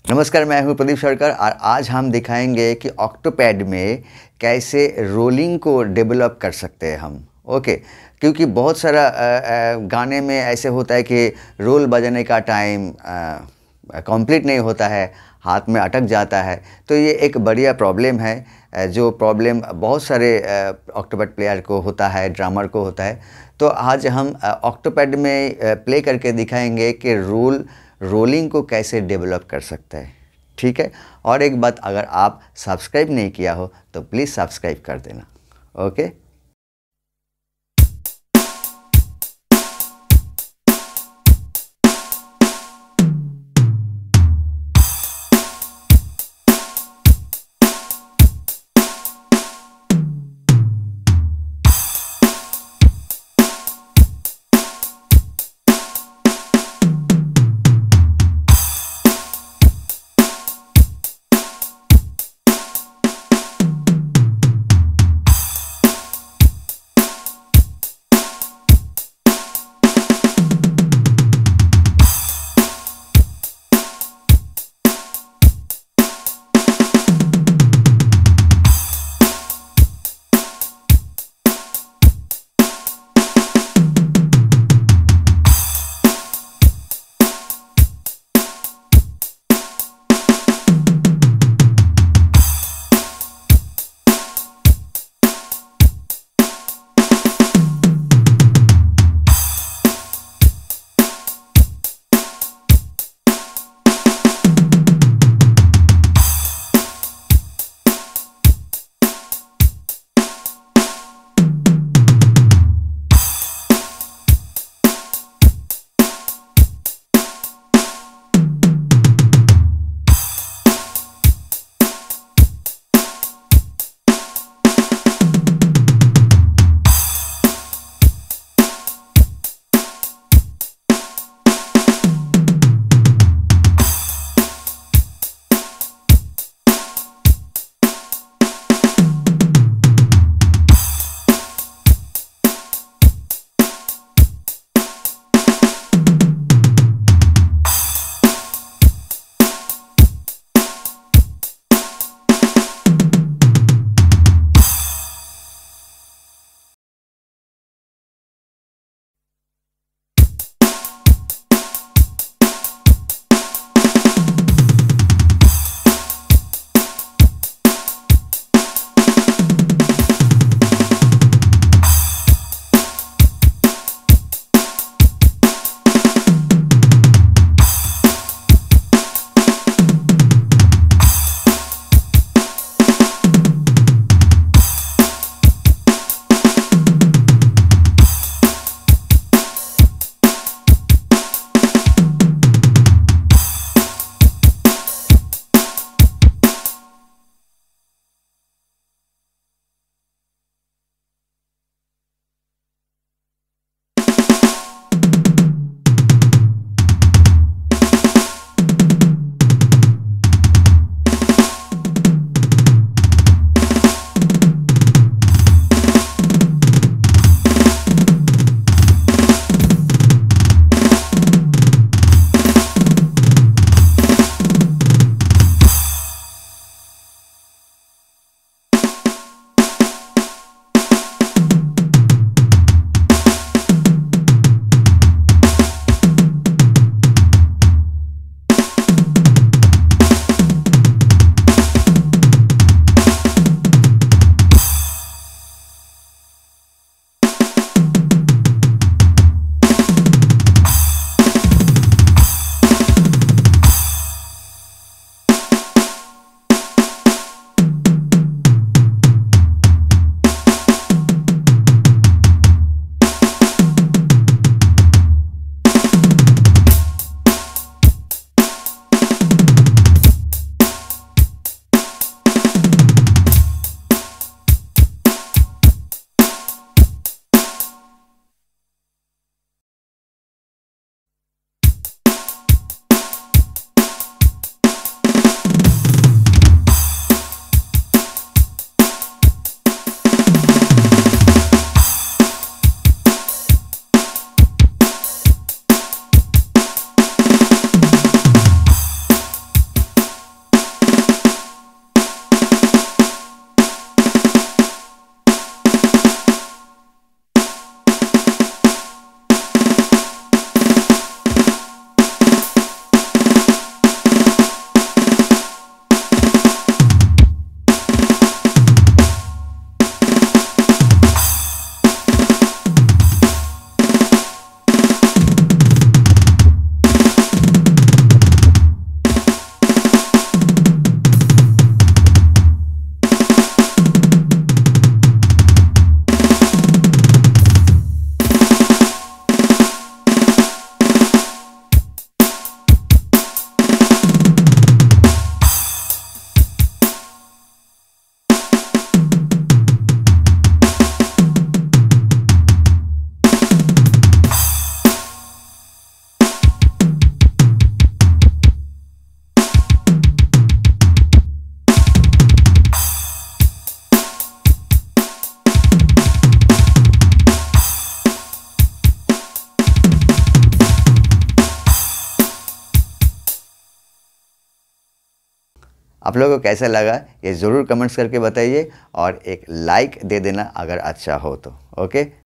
नमस्कार, मैं हूं प्रदीप सरकार और आज हम दिखाएंगे कि ऑक्टोपैड में कैसे रोलिंग को डेवलप कर सकते हैं हम। ओके, क्योंकि बहुत सारा गाने में ऐसे होता है कि रोल बजाने का टाइम कंप्लीट नहीं होता है, हाथ में अटक जाता है। तो ये एक बढ़िया प्रॉब्लम है, जो प्रॉब्लम बहुत सारे ऑक्टोपैड प्लेयर को होता है, ड्रामर को होता है। तो आज हम ऑक्टोपैड में प्ले करके दिखाएंगे कि रोलिंग को कैसे डेवलप कर सकते हैं। ठीक है, और एक बात, अगर आप सब्सक्राइब नहीं किया हो तो प्लीज़ सब्सक्राइब कर देना। ओके, आप लोगों को कैसा लगा ये ज़रूर कमेंट्स करके बताइए और एक लाइक दे देना अगर अच्छा हो तो। ओके,